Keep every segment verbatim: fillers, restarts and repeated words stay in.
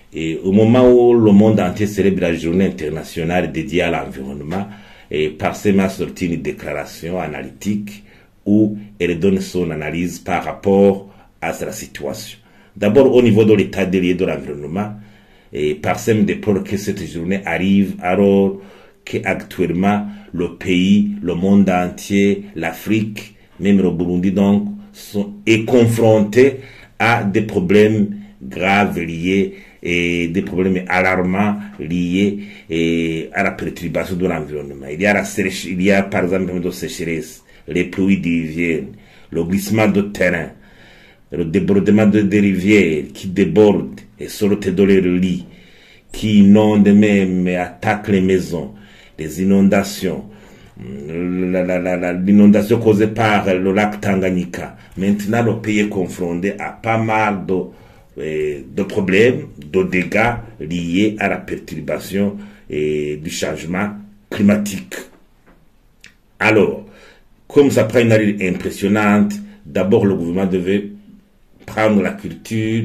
Et au moment où le monde entier célèbre la journée internationale dédiée à l'environnement, et Parsem a sorti une déclaration analytique où elle donne son analyse par rapport à la situation. D'abord, au niveau de l'état des lieux de l'environnement, et Parsem déplore que cette journée arrive alors qu'actuellement le pays, le monde entier, l'Afrique, même le Burundi donc, sont, est confronté à des problèmes graves liés et des problèmes alarmants liés et à la perturbation de l'environnement. Il y a la sèche, il y a par exemple de sécheresse, les pluies diluviennes, le glissement de terrain, le débordement de, des rivières qui débordent et sortent de leur lit, qui inondent même et attaquent les maisons, les inondations, l'inondation causée par le lac Tanganyika. Maintenant, le pays est confronté à pas mal de de problèmes, de dégâts liés à la perturbation et du changement climatique. Alors, comme ça prend une allure impressionnante, d'abord le gouvernement devait prendre la culture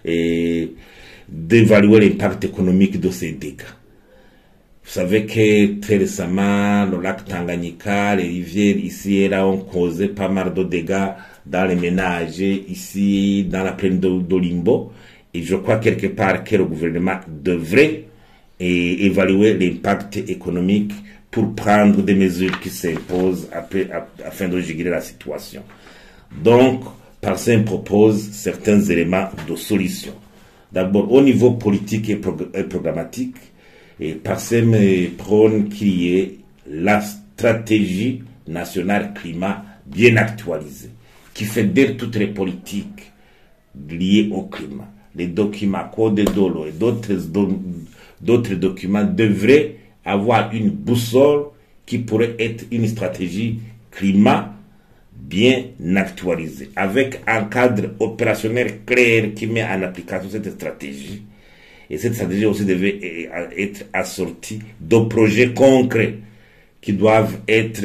et d'évaluer l'impact économique de ces dégâts. Vous savez que très récemment, le lac Tanganyika, les rivières ici et là ont causé pas mal de dégâts dans les ménages, ici, dans la plaine d'Olimbo. Et je crois quelque part que le gouvernement devrait et, évaluer l'impact économique pour prendre des mesures qui s'imposent afin de gérer la situation. Donc, Parsem propose certains éléments de solution. D'abord, au niveau politique et, prog et programmatique, et Parsem prône qu'il y ait la stratégie nationale climat bien actualisée, qui fédère toutes les politiques liées au climat. Les documents, Code de l'eau et d'autres d'autres documents devraient avoir une boussole qui pourrait être une stratégie climat bien actualisée, avec un cadre opérationnel clair qui met en application cette stratégie. Et cette stratégie aussi devait être assortie de projets concrets qui doivent être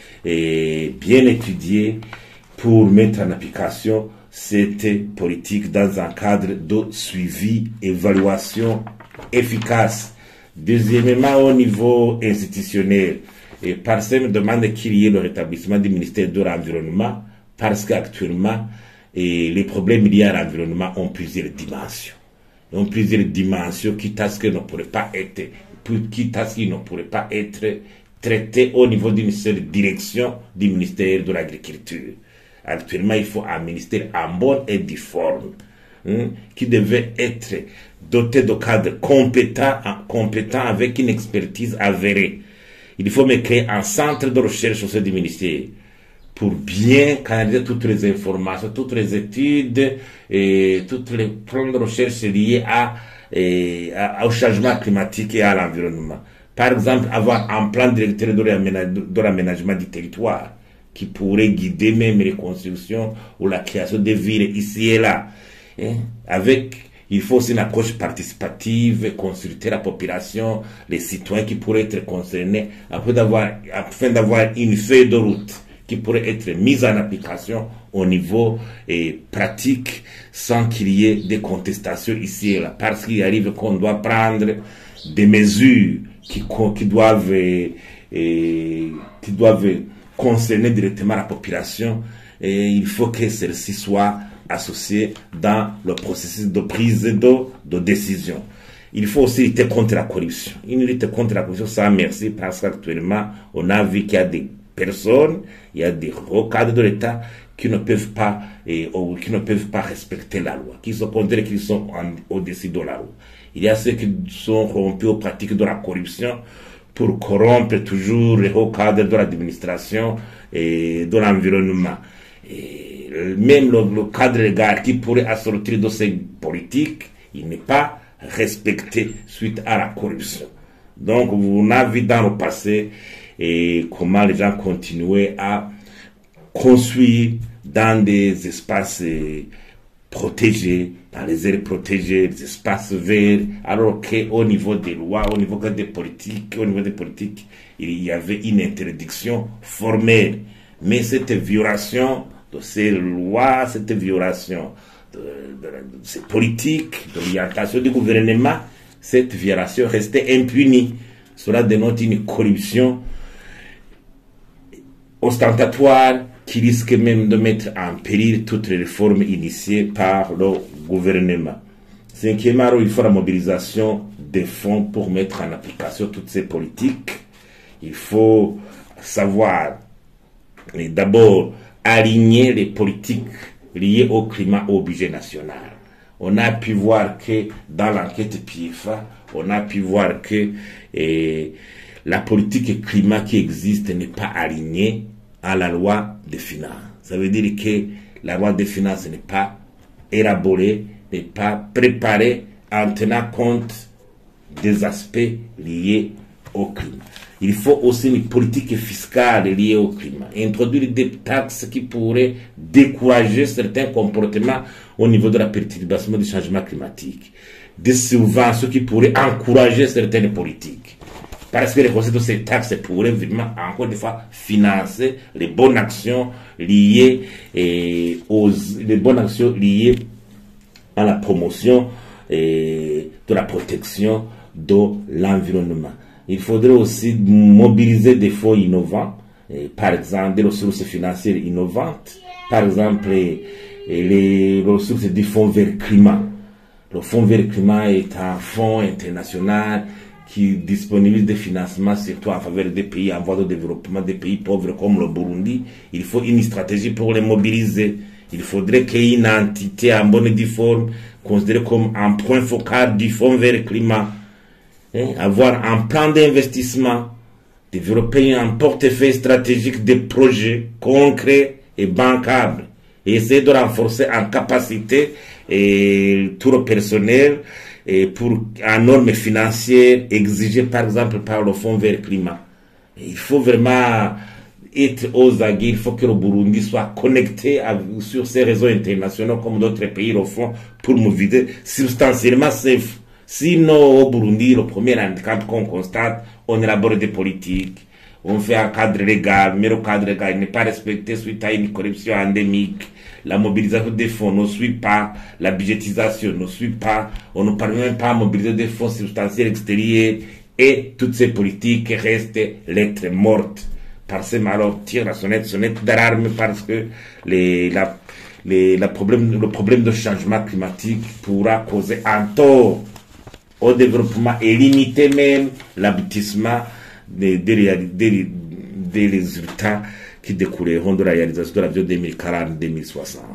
eh, bien étudiés pour mettre en application cette politique dans un cadre de suivi, évaluation efficace. Deuxièmement, au niveau institutionnel, et Parsem demande qu'il y ait le rétablissement du ministère de l'Environnement parce qu'actuellement, les problèmes liés à l'environnement ont plusieurs dimensions. Ils ont plusieurs dimensions, quitte à ce qu'ils ne pourraient pas être, quitte à ce qu'ils ne pourraient pas être traités au niveau d'une seule direction du ministère de l'Agriculture. Actuellement, il faut un ministère en bonne et due forme, hein, qui devait être doté de cadres compétents, compétents avec une expertise avérée. Il faut me créer un centre de recherche au sein du ministère pour bien canaliser toutes les informations, toutes les études et toutes les plans de recherche liés à, et, à, au changement climatique et à l'environnement. Par exemple, avoir un plan directeur de l'aménagement du territoire qui pourrait guider même les constructions ou la création des villes ici et là. Hein? Avec, il faut aussi une approche participative, consulter la population, les citoyens qui pourraient être concernés, afin d'avoir, afin d'avoir une feuille de route qui pourrait être mise en application au niveau et pratique sans qu'il y ait des contestations ici et là. Parce qu'il arrive qu'on doit prendre des mesures qui, qui doivent, et, et, qui doivent concerner directement la population, et il faut que celle-ci soit associée dans le processus de prise de, de décision. Il faut aussi lutter contre la corruption. Une lutte contre la corruption, ça merci, parce qu'actuellement, on a vu qu'il y a des personnes, il y a des hauts cadres de l'État qui ne peuvent pas, et, ou, qui ne peuvent pas respecter la loi, qui sont considérés qu'ils sont au-dessus de la loi. Il y a ceux qui sont rompus aux pratiques de la corruption pour corrompre toujours les hauts cadres de l'administration et de l'environnement. Et même le, le cadre légal qui pourrait assortir de ces politiques, il n'est pas respecté suite à la corruption. Donc, on a vu dans le passé et comment les gens continuaient à construire dans des espaces protégés, dans les aires protégées, des espaces verts, alors qu'au niveau des lois, au niveau des politiques, au niveau des politiques, il y avait une interdiction formelle. Mais cette violation de ces lois, cette violation de, de, de ses politiques, de l'orientation du gouvernement, cette violation restait impunie. Cela dénote une corruption ostentatoire qui risque même de mettre en péril toutes les réformes initiées par le gouvernement. Cinquièmement, il faut la mobilisation des fonds pour mettre en application toutes ces politiques. Il faut savoir d'abord aligner les politiques liées au climat au budget national. On a pu voir que dans l'enquête P I F A, on a pu voir que eh, la politique climat qui existe n'est pas alignée à la loi des finances. Ça veut dire que la loi des finances n'est pas élaborée, n'est pas préparée en tenant compte des aspects liés au climat. Il faut aussi une politique fiscale liée au climat. Introduire des taxes qui pourraient décourager certains comportements au niveau de la perturbation du changement climatique. Des subventions qui pourraient encourager certaines politiques. Parce que les recettes de ces taxes pourraient vraiment, encore une fois, financer les bonnes actions liées, et aux, les bonnes actions liées à la promotion et de la protection de l'environnement. Il faudrait aussi mobiliser des fonds innovants, et par exemple des ressources financières innovantes, par exemple et, et les ressources du fonds vert climat. Le fonds vert climat est un fonds international qui disponibilise des financements surtout en faveur des pays en voie de développement, des pays pauvres comme le Burundi. Il faut une stratégie pour les mobiliser. Il faudrait qu'il y ait une entité en bonne et due forme considérée comme un point focal du fonds vert climat. Hein, avoir un plan d'investissement, développer un portefeuille stratégique de projets concrets et bancables, et essayer de renforcer en capacité et tout le personnel et pour un norme financière exigée par exemple par le fonds vert climat. Et il faut vraiment être aux aguets, il faut que le Burundi soit connecté à, sur ces réseaux internationaux comme d'autres pays le font pour mobiliser substantiellement ces. Sinon, au Burundi, le premier handicap qu'on constate, on élabore des politiques, on fait un cadre légal, mais le cadre légal n'est pas respecté suite à une corruption endémique. La mobilisation des fonds ne suit pas, la budgétisation ne suit pas, on ne parvient même pas à mobiliser des fonds substantiels extérieurs, et toutes ces politiques restent lettres mortes. Parce que alors tire la sonnette, sonnette d'alarme parce que les, la, les, la problème, le problème de changement climatique pourra causer un tort au développement et limiter même l'aboutissement des, des, des, des résultats qui découleront de la réalisation de la vie deux mille quarante deux mille soixante.